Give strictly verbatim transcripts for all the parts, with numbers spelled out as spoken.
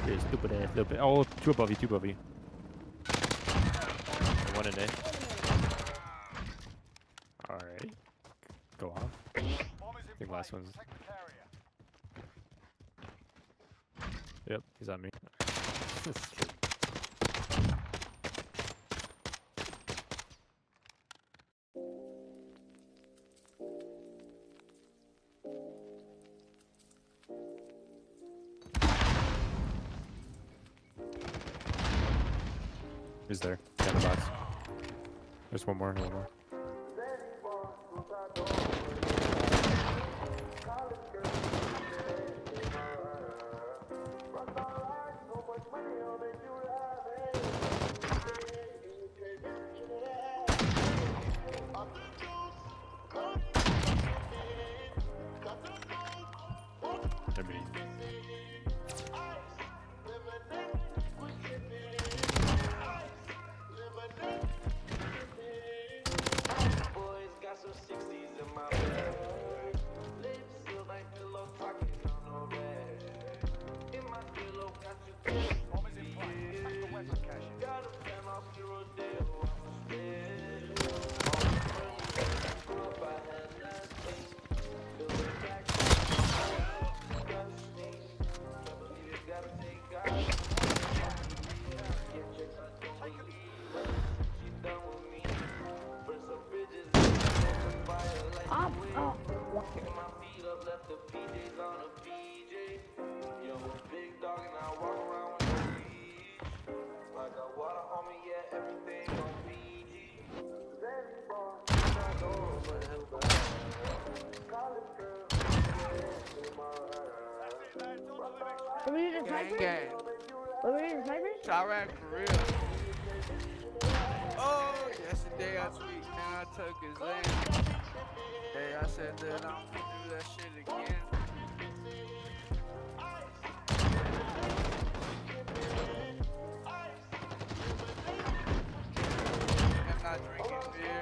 You're stupid ass little bit. Oh, two above you, two above you. One in it. Alright. Go on. I think last one's. Yep, he's on me. He's there. Got the box. There's one more, one more. Are we using snipers? Are we using snipers? Iraq for real. Oh, yesterday I tweaked, man, I took his aim. Hey, I said that I'm gonna do that shit again. I'm not drinking beer.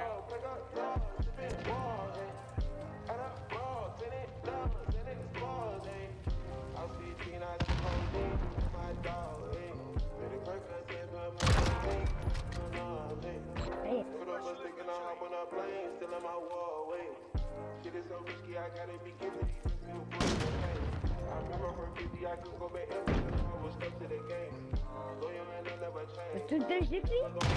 It's two three sixty?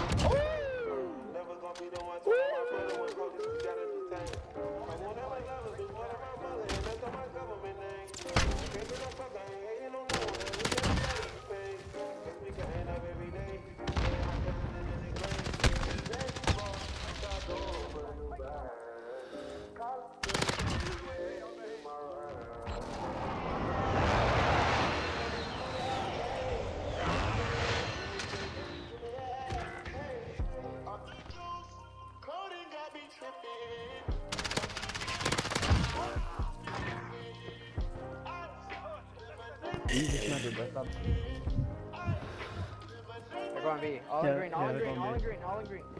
They're going B. All Yeah, in green, all yeah, in they're green, going all B. in green, all in green.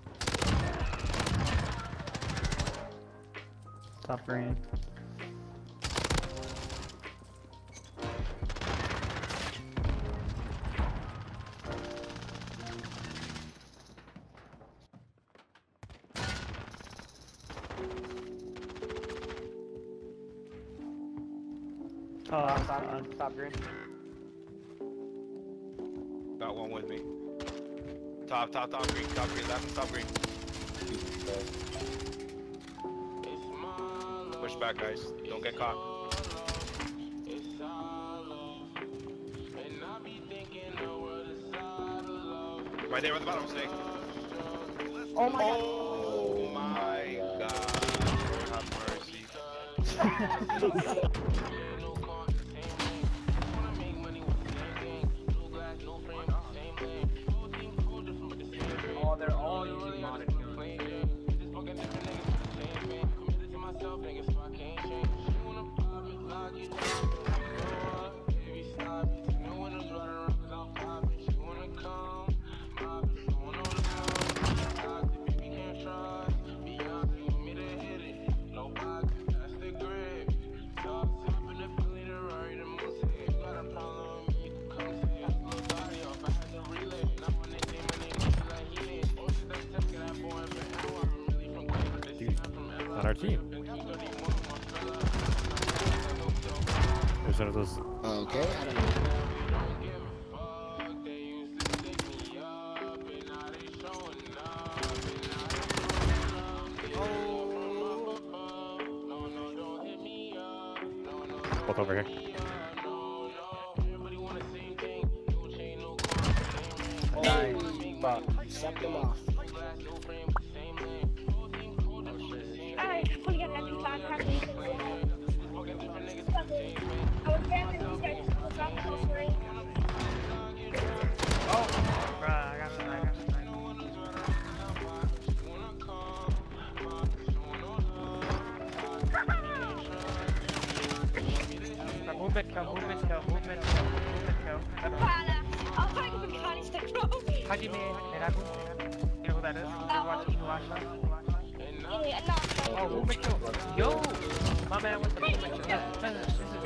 Top green. Top, top, top green. Got one with me. Top, top, top green, top green, left and top green. Push back, guys. Don't get caught. Right there on the bottom, snake. Oh my god. Oh my god. Lord have mercy. Oh, they're all using modded guns. percent of those. Okay, I don't know. Both over here. Nice. Fuck. Suck them off. Alright, I'm gonna get that two five pack. I was grabbing these guys to drop the whole ring. Oh, bruh, I got it, I got it. Movement kill, movement kill, movement kill, movement kill. Para. I'll try to get Connie stick, bro. Hajime, Meraku. You know who that is? You watch, you watch that? Yeah, no. Oh, movement kill. Yo! My man with the movement kill.